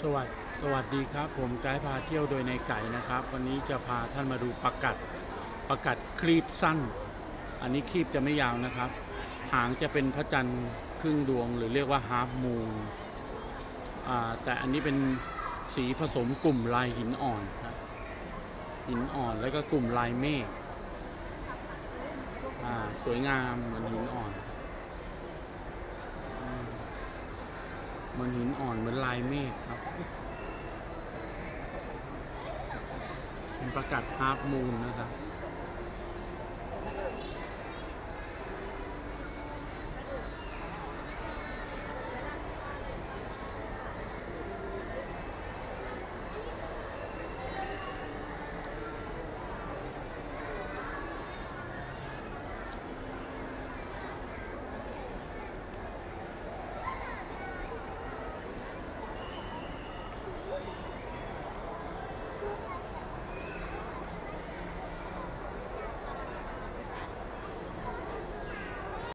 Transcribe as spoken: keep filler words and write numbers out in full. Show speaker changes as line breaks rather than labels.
สวัสดีสวัสดีครับผมไกด์พาเที่ยวโดยในไก่นะครับวันนี้จะพาท่านมาดูปลากัดปลากัดครีบสั้นอันนี้ครีบจะไม่ยาวนะครับหางจะเป็นพระจันทร์ครึ่งดวงหรือเรียกว่าฮาล์ฟมูนแต่อันนี้เป็นสีผสมกลุ่มลายหินอ่อนครับหินอ่อนแล้วก็กลุ่มลายเมฆสวยงามเหมือนหินอ่อนเหมือนหินอ่อนเหมือนลายเมฆครับเป็นปลากัดฮาล์ฟมูนนะครับ